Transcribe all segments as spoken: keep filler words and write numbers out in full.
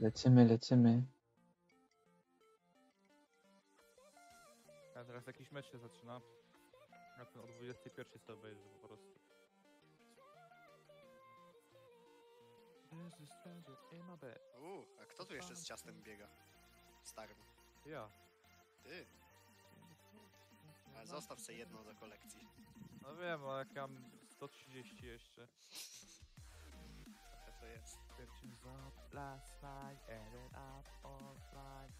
Lecymy, lecymy. A teraz jakiś mecz się zaczyna. Ja ten o dwudziestej pierwszej sobie obejrzę po prostu. There's a stranger in my bed. Uuu, a kto tu jeszcze z ciastem biega? Starym. Ja. Ty. Ale zostaw sobie jedną do kolekcji. No wiem, ale jak ja mam sto trzydzieści jeszcze. Trochę to jest. Searching up last night, ended up offline.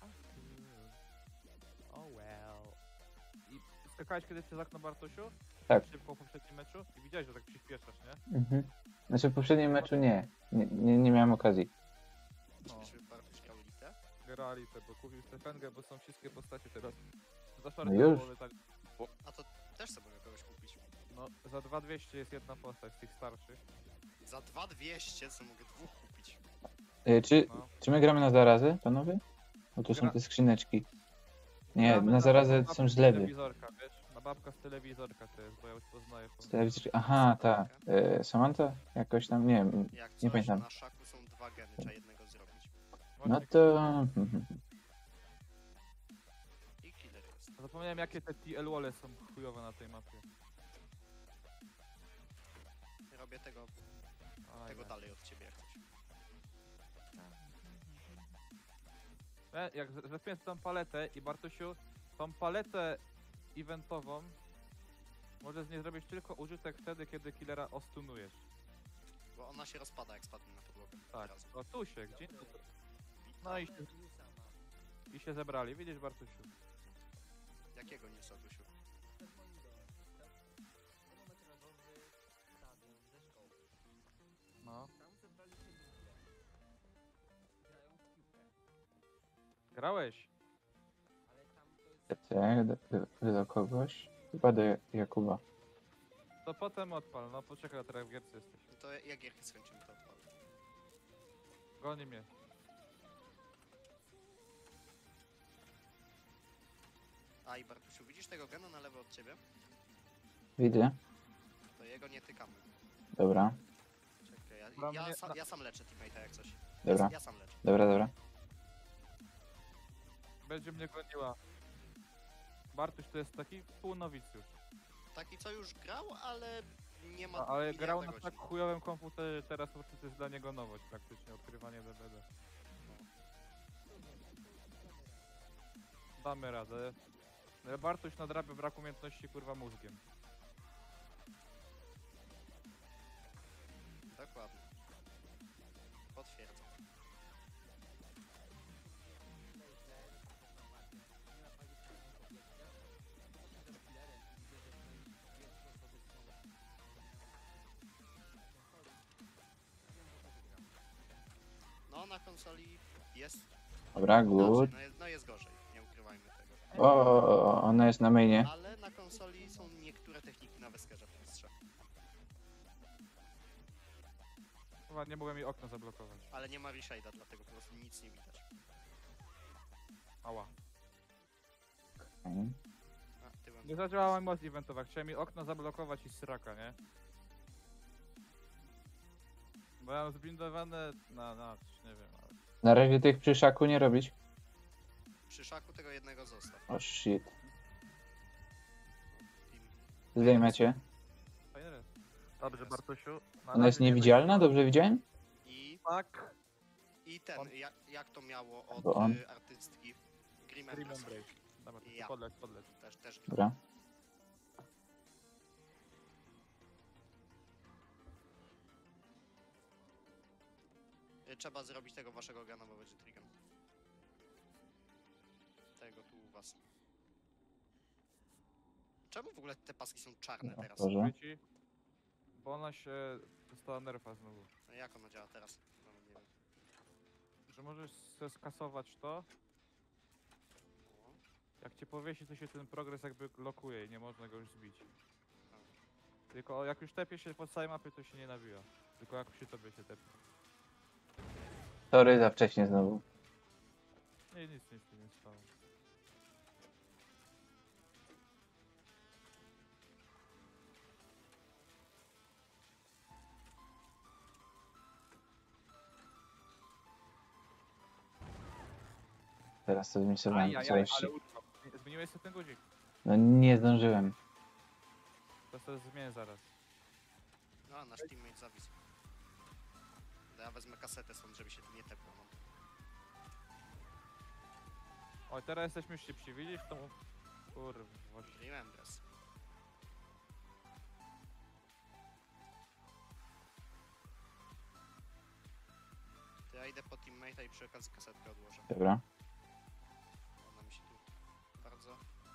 Oh well. I skakałeś kiedyś przez okno, Bartosiu? Tak. Szybko po poprzednim meczu? I widziałeś, że tak przyspieszasz, nie? Mhm. Znaczy w poprzednim meczu nie. Nie, nie, nie miałem okazji. No. Czyżby Bartuś grał litę? Grali te, bo kupił Stefengę, bo są wszystkie postacie teraz. Za No szarkę już. połowy, tak. A to też sobie mogę kogoś kupić. No, za dwa dwieście jest jedna postać z tych starszych. Za dwa dwieście co mogę dwóch kupić. Y, czy, No. czy my gramy na zarazę, panowie? Bo tu są Gra- te skrzyneczki. Nie, Gramy na zarazę babkę są z zlewy. telewizorka, wiesz? Na babka z telewizorka to jest, bo ja już poznaję. Z telewizji- Aha, ta. Y, Samantha? Jakoś tam, nie wiem. Jak Nie coś, pamiętam. na szaku są dwa geny, trzeba jednego zrobić. No Właśnie, to... I killer jest. zapomniałem, jakie te T L wall są chujowe na tej mapie. Robię tego, Aj, tego aj. dalej od ciebie jak coś. E, jak z- zlepiłem tą paletę i Bartosiu, tą paletę eventową możesz z niej zrobić tylko użytek wtedy, kiedy killera ostunujesz. Bo ona się rozpada jak spadnie na podłogę. Tak, Teraz. o tu się, gdzie? No i się, i się zebrali, widzisz Bartosiu? Jakiego newsa, Dusiu? No. Grałeś? Tak, do, do kogoś? Chyba do Jakuba. To potem odpal, no poczekaj, teraz w gierce jesteś. No to jak gierki skończymy, to odpalę. Goni mnie. A i Bartusiu, widzisz tego gena na lewo od ciebie? Widzę. To jego nie tykamy. Dobra, Czekaj, ja, Dobra, ja, mnie- sa, ja sam leczę teammate'a jak coś. dobra, Ja, ja sam leczę. dobra, dobra. Będzie mnie goniła. Bartuś to jest taki pół nowicjusz. Taki co już grał, ale nie ma A, ale miliarda grał na godzin. tak chujowym komputerze, teraz po prostu to jest dla niego nowość praktycznie, odkrywanie D V D. Damy radę. Ale Bartuś nadrabia brak umiejętności kurwa mózgiem. Dokładnie. Potwierdzam. No na konsoli jest Dobra, good. inaczej, no jest, no jest gorzej, nie ukrywajmy tego. O, o, o, ona jest na mainie. Ale na konsoli są niektóre techniki na weskerze w mistrze. Chyba nie mogłem jej okno zablokować. Ale nie ma reshade'a, dlatego po prostu nic nie widać. Ała. Okej. A, tyłem. Nie zadziałała moc eventowa, chciałem mi okno zablokować i sraka, nie? Bo ja mam zbindowane na, na, nie wiem, ale... Na razie tych przy szaku nie robić. Przy szaku tego jednego zostaw. O shit. Team. Zdejmecie. Fajny res. Dobrze, Bartosiu. Na Ona jest razie nie niewidzialna? będzie- Dobrze widziałem? I, Tak. i ten, On- jak, jak to miało od Bo on- y, artystki Grim Grim Empress. Embrace. Dobra, to Ja. podleć, podleć. Też, też. Dobra. Y, Trzeba zrobić tego waszego gana, bo będzie trigan. Tego tu u was. Czemu w ogóle te paski są czarne O teraz? Boże. Mówię ci, bo ona się dostała nerfa znowu. No jak ono działa teraz? Nawet nie wiem. Że możesz se skasować to, O, jak cię powiesi, to się ten progres jakby lokuje i nie można go już zbić. Tylko jak już tepie się po całej mapie, to się nie nawija. Tylko jak się tobie się tepie. Sorry za wcześnie znowu. Nie, nic, nic się nie stało. Teraz to zmisowałem. Ajajaj, całości. ale utknął. Zmieniłeś sobie ten guzik. No nie zdążyłem. To sobie zmienię zaraz. No, nasz teammate zawisł. To ja wezmę kasetę stąd, żeby się tu nie tepło. No. Oj, teraz jesteśmy szybsi, widzisz? To... Kurwa, właśnie. Mówiłem teraz. To ja idę po teammate'a i przy okazji kasetkę odłożę. Dobra. Ona mi się tu bardzo...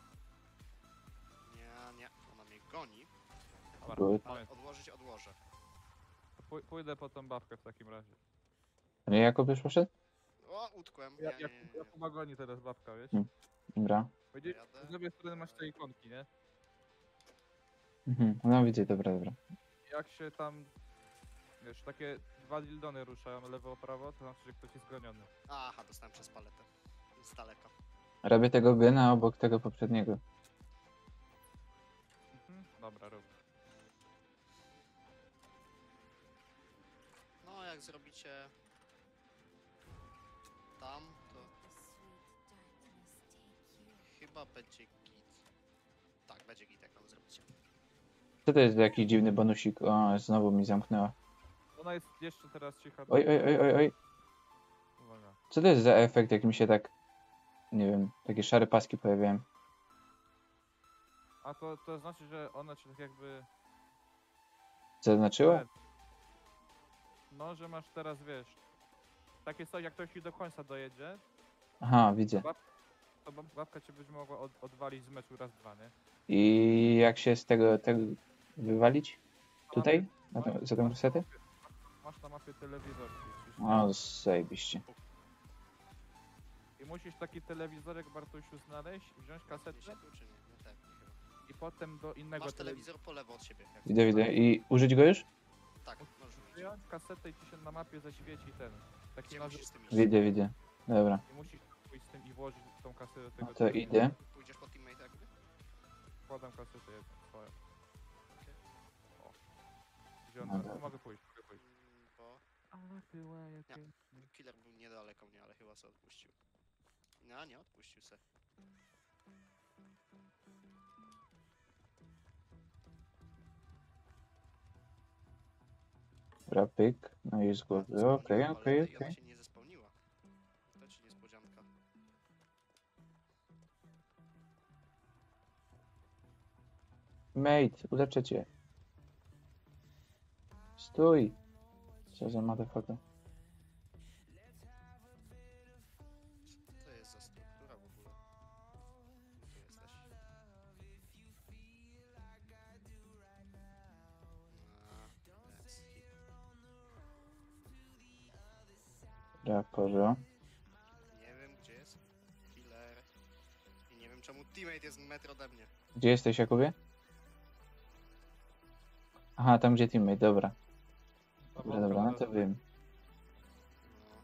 Nie, nie, ona mnie goni, Dobra, Good. ale moment. odłożyć odłożę. Pój- Pójdę po tą babkę w takim razie. Nie, Jakub już poszedł? O, utkłem. Ja, Nie, jak, nie, nie, nie. Jakuba goni teraz babka, wiesz? Hmm. Dobra. Widzisz, Jadę. z lewej strony masz te ikonki, nie? Mhm. No widzę, dobra, dobra. Jak się tam, wiesz, takie dwa dildony ruszają lewo-prawo, to znaczy, że ktoś jest goniony. Aha, dostałem przez paletę. Z daleka. Robię tego gena obok tego poprzedniego. Mhm. Dobra, rób. No, jak zrobicie... tam, to chyba będzie git. Tak, będzie git, jak tam zrobicie. Co to jest za jakiś dziwny bonusik? O, znowu mi zamknęła. Ona jest jeszcze teraz cicha. Oj, oj, oj, oj, oj. Uwaga. Co to jest za efekt, jak mi się tak... Nie wiem, takie szare paski pojawiają. A to, to znaczy, że ona cię tak jakby... Co to znaczyło? No, że masz teraz, wiesz... Takie coś, jak ktoś ci do końca dojedzie, Aha, widzę. to bab- babka cię będzie mogła od, odwalić z meczu raz, dwa, nie? I jak się z tego, tego wywalić? Tutaj? Na tą, za tą kasetę? Masz na mapie telewizor. O, zajebiście. I musisz taki telewizorek, Bartusiu, znaleźć, wziąć Nie kasetę się tu, czy nie? Nie tak, nie chyba. i potem do innego Masz telewizora. telewizor po lewo od siebie. jak Widzę, chcesz. widzę. I użyć go już? Tak, możesz użyć. Wyjąć kasetę i ci się na mapie zaświeci ten. Taki Gdzie nazyw... musisz z tym iść? Widzę, widzę. Dobra. I musisz pójść z tym i włożyć tą kasetę do tego No to telewizora. idę. Pójdziesz po teammate'a jakby? Wkładam kasetę jedną, swoją. Okej. O. Wziąłem, No no, dobra. mogę pójść, mogę pójść. Mm, Bo Ale była jakaś... killer był niedaleko mnie, ale chyba se odpuścił. No, nie odpuścił se. Dobra, pyk. No i z głowy. Okej, okej, I ona okej. się nie zespełniła. To ci niespodzianka. Mate, uleczę cię. Stój. Co za motherfucker. Co to jest za struktura w ogóle? Tu jesteś. A, that's hit. Dobra, porzo. Nie wiem gdzie jest killer. I nie wiem czemu teammate jest metr ode mnie. Gdzie jesteś, Jakubie? Aha, tam gdzie teammate, dobra. Dobra, dobra, no to wiem. No.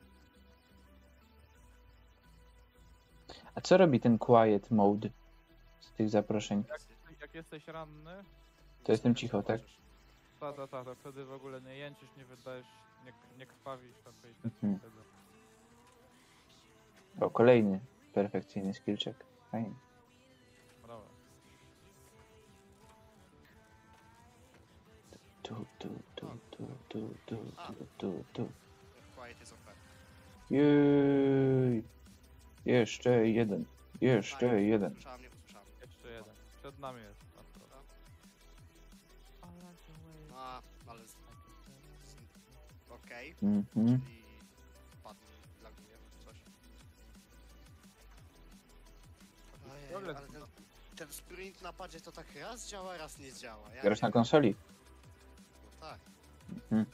A co robi ten quiet mode z tych zaproszeń? Jak, jak jesteś ranny, To jestem cicho, tak? ta, ta, ta, to wtedy w ogóle nie jęczysz, nie wydajesz, nie, nie krwawisz, to i Mhm. wtedy. O, kolejny perfekcyjny skillczek. Fajnie. Dobra. Tu, tu, tu, tu, tu, tu, tu, tu, tu. Quiet is offer. Jej. Jeszcze jeden. Jeszcze jeden. Słyszała mnie, posłyszała mnie. Jeszcze jeden. Przed nami jest. na wprost. A, ale... z- z- Okej. Mhm. Czyli padł, laguje coś. Ojej, Dobra, ale ten, ten sprint na padzie to tak raz działa, raz nie działa. Ja Grasz nie na wiem. konsoli? No tak. Mhm.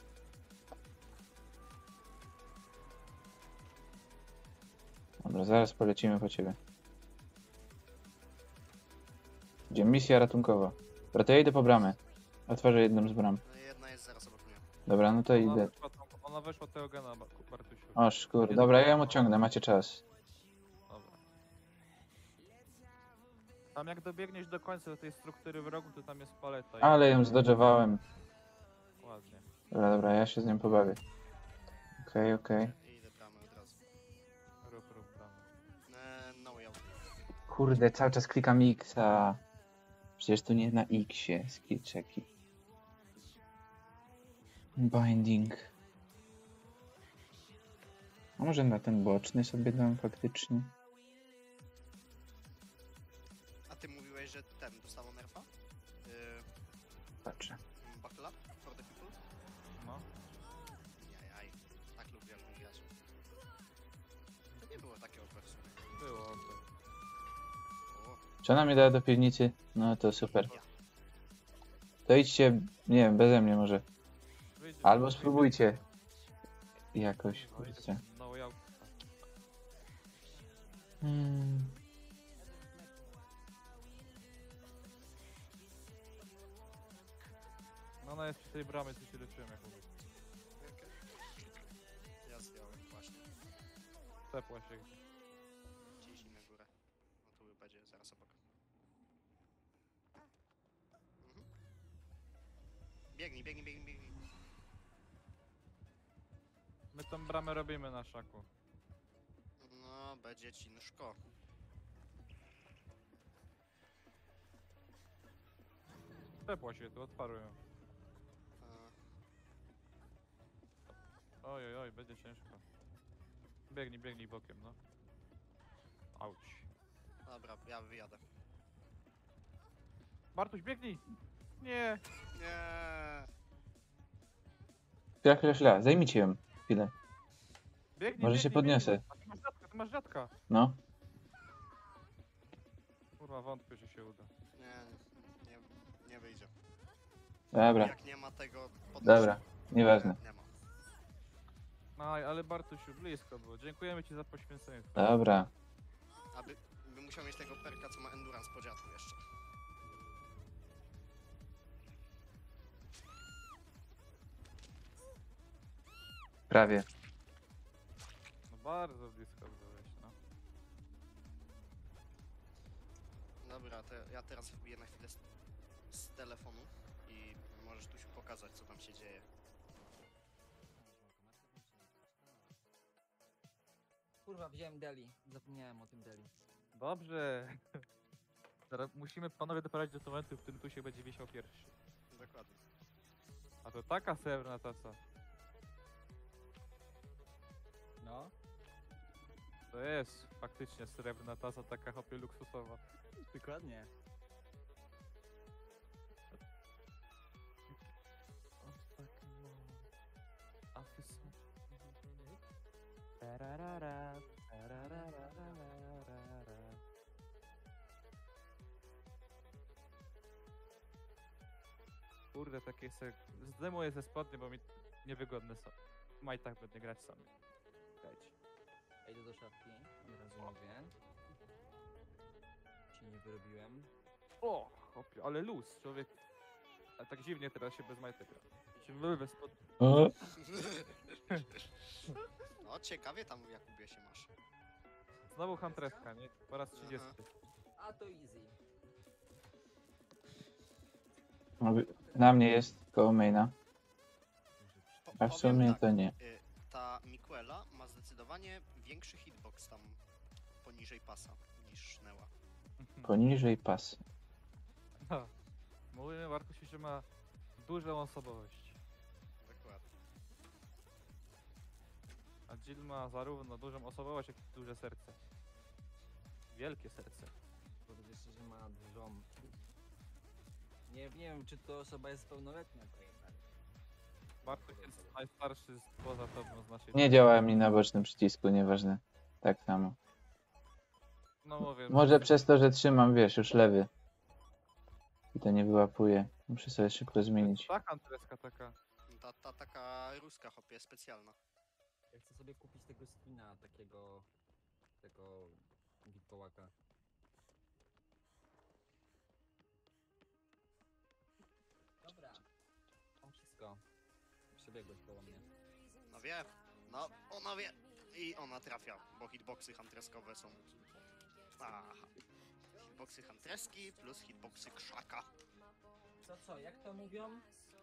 Dobra, zaraz polecimy po ciebie. Gdzie misja ratunkowa. Dobra, to ja idę po bramę. Otworzę jedną z bram. No jedna jest zaraz obok mnie. Dobra, no to Ona idę. weszła, tam- ona weszła tego gena, Bar- Bartusiu. O szkur, dobra, ja ją odciągnę, macie czas. Dobra. Tam jak dobiegniesz do końca do tej struktury w rogu, to tam jest paleta. i- Ale ją zdodżowałem. Ładnie. Dobra, dobra, ja się z nią pobawię. Okej, okej. I idę bramę od razu. Rób, rób tam. Kurde, cały czas klikam X-a. Przecież tu nie na X-ie skill checki. Binding. A może na ten boczny sobie dam faktycznie? A ty mówiłeś, że ten dostało nerfa? Yy, Patrzę. Buckle up for the people? No. Jajaj, tak lubię grać. To nie było takie O P w sumie. Było. okej. O, Czy ona mnie da do piwnicy? No to super. ja. To idźcie, nie wiem, beze mnie może. Wyjdzie- Albo wyjdzie- spróbujcie. Jakoś, No, idę kurczę. No, ja... Hmm. No ona jest przy tej bramie, co się leczyłem jak mówię. Ja zdjąłem właśnie. Tepła się gdzieś. Gdzieś na górę. No tu będzie zaraz obok. Mhm. Biegnij, biegnij, biegnij, biegnij. My tą bramę robimy na szaku. No, będzie ciężko. Tepła się, tu otwarłem. E, Oj, oj, oj, będzie ciężko. Biegnij, biegnij bokiem, no. Auć. Dobra, ja wyjadę. Bartuś, biegnij! Nie! Nie. Chwila, chwila, chwila. Zajmijcie ją chwilę. Biegnij, Może biegnij, się biegnij. podniosę. A ty masz dziadka, ty masz dziadka! No. Kurwa, wątpię, że się uda. Nie, nie, nie wyjdzie. Dobra, Jak nie ma tego podnosi- dobra. Nieważne. Nie, nie ma. Aj, ale Bartusiu, blisko było. Dziękujemy ci za poświęcenie. Dobra. Aby by musiał mieć tego perka, co ma endurance po dziadku jeszcze. Prawie. No bardzo blisko byłeś, no. Dobra, to ja teraz wbiję na chwilę z, z telefonu i możesz tu się pokazać, co tam się dzieje. Kurwa, wziąłem Deli. Zapomniałem o tym Deli. Dobrze. Teraz musimy panowie doprowadzić do momentu, w którym tu się będzie wisiał pierwszy. Dokładnie. A to taka srebrna taca. No. To jest faktycznie srebrna taca, taka hopie luksusowa. Dokładnie. Kurde, takie se... Zdejmuję ze spodnie, bo mi niewygodne są. W majtach będę grać sam. Czekajcie. Ja idę do szafki. Od razu mówię. Się nie wyrobiłem. O, hopie, ale luz, człowiek. A tak dziwnie teraz się bez majtek gra. Się wyrwę spod... O, No, ciekawie tam w Jakubie się masz. Znowu Huntresska, nie? Po raz trzydziesty. A to easy. na mnie jest koło maina. Po, A w powiem sumie tak, to nie. y, ta Mikuela ma zdecydowanie większy hitbox tam poniżej pasa niż Nea. Poniżej pas. No. Mówimy Bartusiu, że ma dużą osobowość. Dokładnie. A Jill ma zarówno dużą osobowość, jak i duże serce. Wielkie serce. Kurde, jeszcze, że ma dużą... Nie, nie wiem, czy to osoba jest pełnoletnia, to jednak. Bartuś jest najstarszy z, poza tobą z naszej... Nie działa mi na bocznym przycisku, nieważne. Tak samo. No mówię. Może przez to, że trzymam, wiesz, już lewy. I to nie wyłapuje. Muszę sobie szybko zmienić. Ta Huntreska taka. Ta, ta taka ruska hopie specjalna. Ja chcę sobie kupić tego skina, takiego... Tego... Wilkołaka. Dobra. Mam wszystko. Przebiegłeś koło mnie. No wie, no ona wie. I ona trafia, bo hitboxy huntreskowe są... Aha. Hitboxy huntreski plus hitboxy krzaka. Co, co? Jak to mówią?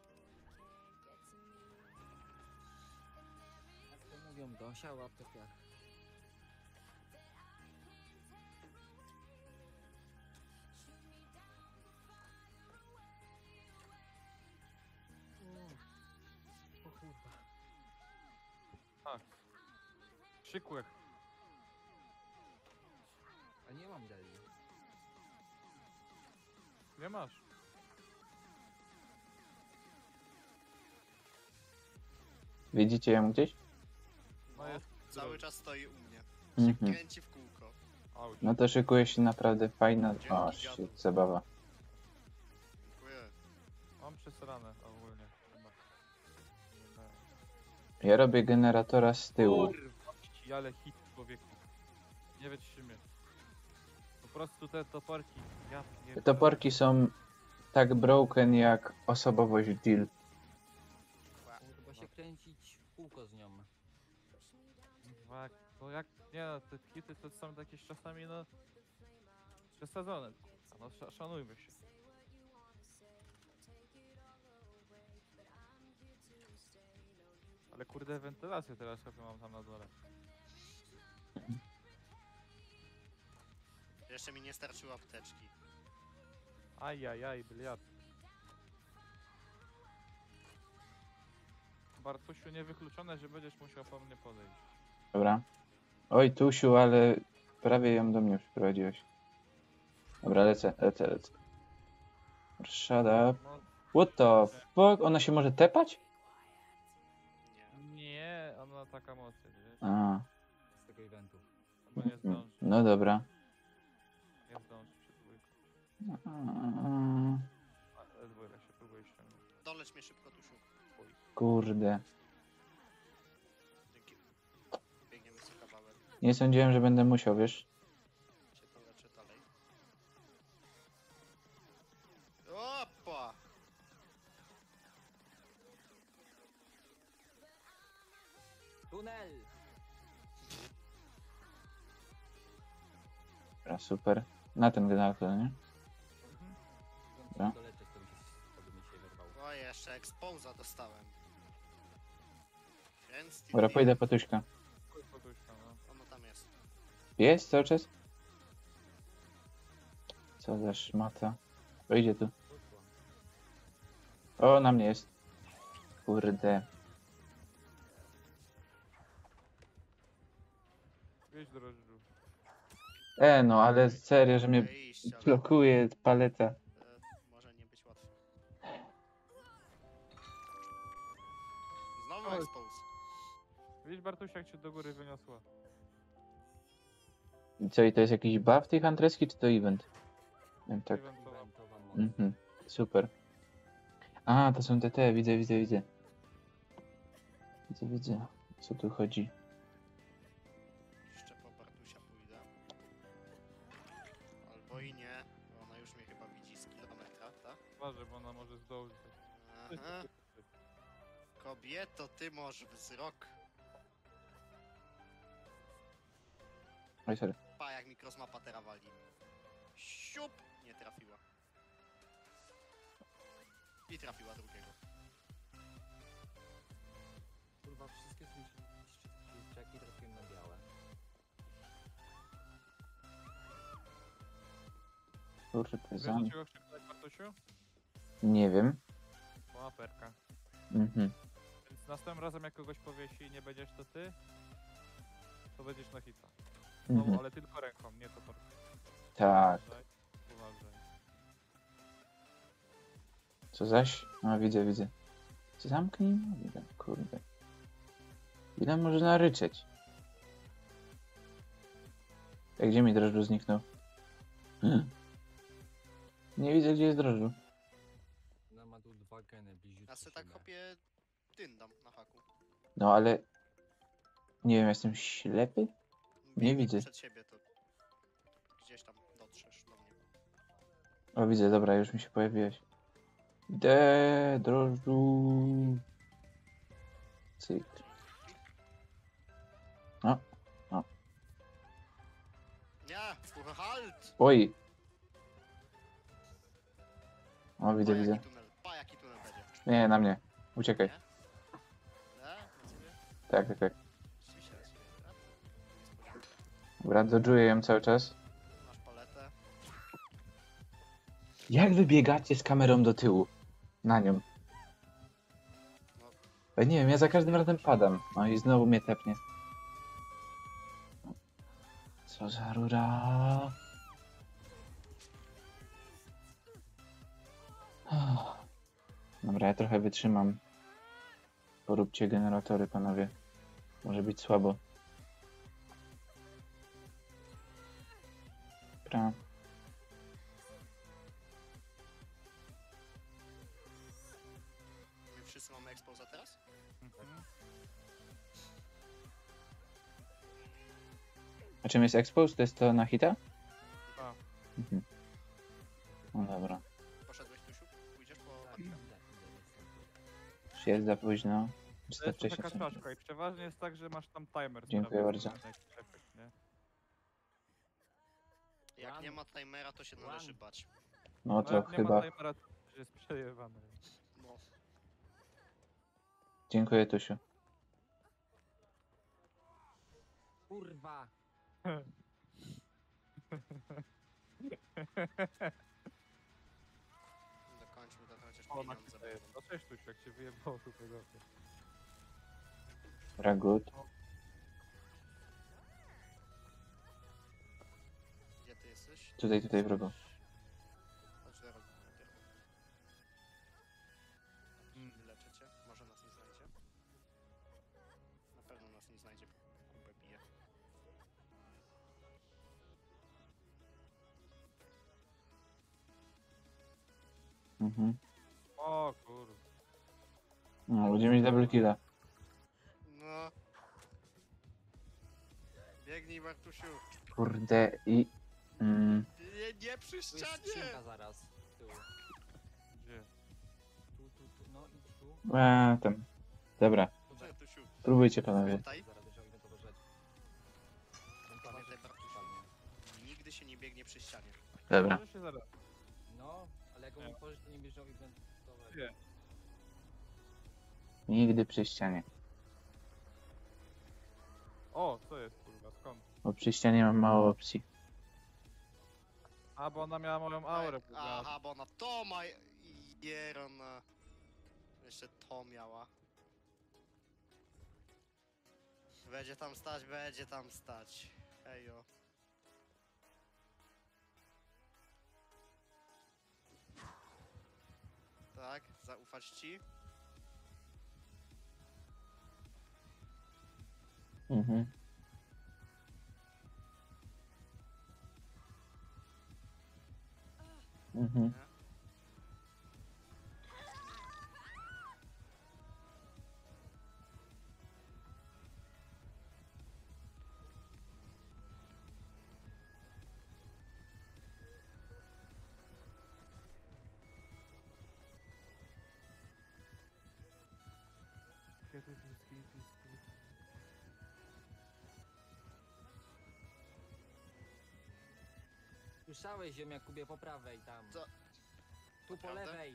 Jak to mówią? Dosia łapkę w piach. Krzykłek. A nie mam deli. Nie masz. Widzicie ją gdzieś? No No, jest. cały czas stoi u mnie. Mhm. Kręci w kółko. Auć. No to szykuje się naprawdę fajna Dzięki, o, dziadu. shit, zabawa. Dziękuję. Mam przesrane ogólnie. Chyba. Nie daję. Ja robię generatora z tyłu. Kurwa, ale hit człowieku. Nie wytrzymie. Po prostu te toporki. Ja Te pierdolę. toporki są tak broken jak osobowość Jill. Trzeba się kręcić w kółko z nią. Kurwa, jak- To jak, nie no, te hity to są jakieś czasami no... Przesadzone. kurwa, No sz szanujmy się. Ale kurde wentylację teraz chyba mam tam na dole. Jeszcze mi nie starczyły apteczki. Ajajaj, bliat. Bartusiu, niewykluczone, że będziesz musiał po mnie podejść. Dobra. Oj, Tusiu, ale prawie ją do mnie przyprowadziłeś. Dobra, lecę, lecę, lecę. Shut up. No, What the fuck? Ona się może tepać? Nie. nie, ona ma taka moc, wiesz? A, Z tego eventu. Bo nie zdąży, no dobra. nie zdąży przy dwójku. A, Ale dwójka się próbuje ściągnąć. Dolecz mnie szybko, Tusiu. Kurde. Dzięki. Biegniemy sobie kawałek. Nie sądziłem, że będę musiał, wiesz? Się doleczę dalej. Opa! Tunel! Dobra, super. Na ten generator, nie? Mhm. No. Doleczę, to by się, to by mi się wyrwał. O, jeszcze exposa dostałem. Więc... Dobra, pójdę po Tuśka. Chuj Bartuśka, no. Ono tam jest. Jest cały czas? Co za szmata. O, idzie tu. Krótko. O, na mnie jest. Kurde. Wieź drożdżu. E, no, ale serio, że mnie Mogę iść, ale blokuje paleta. e, może nie być łatwo. Znowu Oj. expose. Widzisz Bartusia, jak cię do góry wyniosła. I co, i to jest jakiś buff tej Huntreski, czy to event? Nie, tak. Ewentowa. Eventowa moc. Mhm, super. A, to są te te, widzę, widzę, widzę. Widzę, widzę. O co tu chodzi? Jeszcze po Bartusia pójdę. Albo i nie, bo ona już mnie chyba widzi z kilometra, tak? Uważaj, bo ona może zdążyć. Aha. Kobieto, ty masz wzrok. Oj, sorry. Pa, jak mi crossmapa teraz wali. Siup! Nie trafiła. I trafiła drugiego. Kurwa, wszystkie są czeki trafiłem na białe. Kurde, Wiesz, zam... dlaczego krzyknąłeś Bartusiu? Nie wiem. Bo ma perka. Mhm. Więc następnym razem jak kogoś powiesi i nie będziesz to ty, to będziesz na hita. No, Mhm. ale tylko ręką, nie to porką. Tak. Uważaj. Uważaj. Co zaś? No, widzę, widzę. Co zamknij? No, widzę, kurde. Ile można ryczeć? Jak gdzie mi drożdżu zniknął? Hmm. Nie widzę, gdzie jest drożdżu. Ona ma tu dwa geny bliziutkie Ja se tak siebie. kopię dyndam na haku. No, ale... Nie wiem, jestem ślepy? Biegnij widzę. przed siebie, to gdzieś tam dotrzesz do mnie. O, widzę, dobra, już mi się pojawiłeś. De drożdżu. Cyk. Nie! Halt! Oj! O, widzę, Pa, widzę. jaki tunel, pa, jaki tunel będzie. Nie, na mnie. Uciekaj. Nie? Nie? Na ciebie? Tak, tak, tak. Rzeczywiście na ciebie, tak? Niespodzianka. Dobra, dodżuję ją cały czas. Masz paletę. Jak wy biegacie z kamerą do tyłu? Na nią. No, Ja nie wiem, ja za każdym razem padam. No i znowu mnie tepnie. Co za rura. Dobra, ja trochę wytrzymam. Poróbcie generatory, panowie. Może być słabo. Dobra. My wszyscy mamy exposa teraz? Mhm. A czym jest expose? To jest to na hita? A, Mhm. No dobra. Poszedłeś, Tusiu? Pójdziesz po Tak, Akira? tak, tak. Już jest za późno. to jest Wystarczy to taka się. czaszka i przeważnie jest tak, że masz tam timer. Dziękuję sprawy, bardzo. na jakiś efekt, nie? Jak One. nie ma timera, to się należy One. bać. No to Ale jak nie chyba. ma timera, to jest przejebane. No. Dziękuję, Tusiu. Kurwa! Dokończmy to chociaż O, na pieniądze chwilę. będą. No cześć tu jak się wyjebało tutaj do mnie. Dobra, good. Gdzie ty jesteś? Tutaj, tutaj w rogu. Chodź do rogu. Mm. Wyleczę cię. Może nas nie znajdzie. Na pewno nas nie znajdzie. Kubę bije. Mhm. O kurwa. No, będziemy mieć double killa. No. Biegnij, Bartusiu. Kurde i... Mm, Nie, nie przy Tu jest ścianie! skrzynka zaraz. Z tyłu. Gdzie? Tu, tu, tu, no idź tu. a, tam. Dobra, Gdzie, Tusiu? próbujcie, panowie. Pamiętaj, Zaraz będziemy inwentować rzeczy. Ten Pamiętaj, towarzysz Bartusiu. spadnie. nigdy się nie biegnie przy ścianie. Dobra. Może się zaraz. No, ale jak on Nie. otworzyć, to nie bierzą inwentować. Nie. Nigdy przy ścianie. O, co jest kurwa, skąd? Bo przy ścianie mam mało opcji. A, bo ona miała moją aurę. Ej, aha, bo ona to ma... Jerona. Jeszcze to miała. Będzie tam stać, będzie tam stać. Hejo. Tak, zaufać ci? Mhm. Mhm. Nie? Kiedy bliski, bliski. Słyszałeś, ziemniakubie, po prawej tam. Co? Tu po Naprawdę? lewej.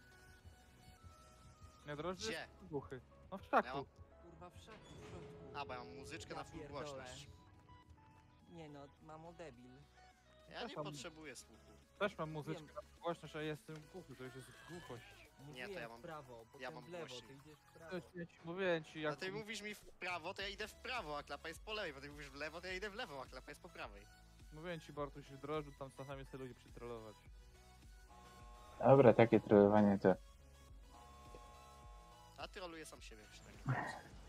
Nie, drożdży Gdzie? duchy. No w Ja szaku. mam... Kurwa, w szaku, w środku. A, bo ja mam muzyczkę Ja na full pierdolę. głośność. Nie no, mamo debil. Ja nie Też mam- potrzebuję słuchu. Też mam muzyczkę na głośność, a jestem głuchy, to już jest głuchość. Mówiłem to ja mam- w prawo, potem ja mam w lewo, głośniej. ty idziesz w To prawo. jest- ja ci mówiłem ci A jak... ty mówisz mi w prawo, to ja idę w prawo, a klapa jest po lewej. Bo ty mówisz w lewo, to ja idę w lewo, a klapa jest po prawej. Mówiłem ci Bartuś, że drożdżu tam czasami sobie ludzi przytrollować. Dobra, takie trollowanie to... A troluję sam siebie przynajmniej.